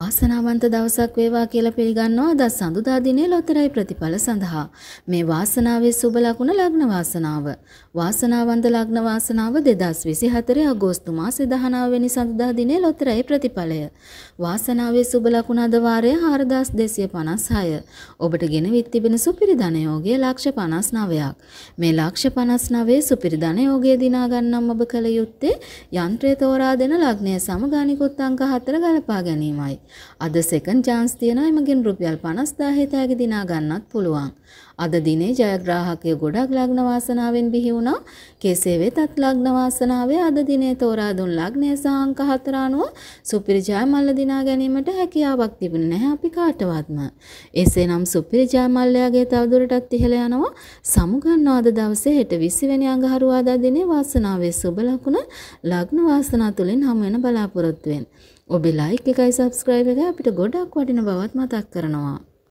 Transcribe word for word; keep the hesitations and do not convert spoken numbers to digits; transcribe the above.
වාසනාවන්ත දවසක් වේවා කියලා පිළිගන්නවා අද සඳුදා දිනේ ලොතරැයි ප්‍රතිඵල සඳහා. මේ වාසනාවේ සුබ ලකුණ ලග්න වාසනාව. වාසනාවන්ත ලග්න වාසනාව දෙදහස් විසිහතර අගෝස්තු මාසේ දහනව වෙනි සඳුදා දිනේ ලොතරැයි ප්‍රතිඵලය. වාසනාවේ සුබ ලකුණ අද වාරයේ හාරදාස් දෙසිය පනස් හය. ඔබට ගෙන විත් තිබෙන සුපිරි ධන යෝගය ලක්ෂ පනස් නවයක්. මේ ලක්ෂ පනස් නවයේ සුපිරි ධන යෝගය දිනා ගන්නම් ඔබ කල යුත්තේ යන්ත්‍රය තෝරා දෙන ලග්නය සමග අනිකුත් අංක හතර ගලපා ගැනීමයි. අද සෙකන්ඩ් chance තියෙනවා එමගින් රුපියල් පනස් දාහේ තෑගි දිනා ගන්නත් පුළුවන්. අද දිනේ ජයග්‍රාහකයෝ ගොඩක් ලග්න වාසනාවෙන් බිහි වුණා. කෙසේ වෙතත් ලග්න වාසනාවේ අද දිනේ තෝරා දුන් ලග්නය සහ අංක හතර අනුව සුපිරි ජයමල්ල දිනා ගැනීමට හැකියාවක් තිබුණේ නැහැ අපි කාටවත්ම. එසේනම් සුපිරි ජයමල්ලයාගේ තවදුරටත් ඉහළ යනවා. සමුගන්නවා අද දවසේ හෙට විසි වෙනි අඟහරුවාදා දිනේ වාසනාවේ සුබ ලකුණ ලග්න වාසනා තුලින් හමු වෙන බලාපොරොත්තු වෙන්න. ඔබේ ලයික් එකයි සබ්ස්ක්‍රයිබ් එකයි අපිට ගොඩක් වටින බවත් මතක් කරනවා.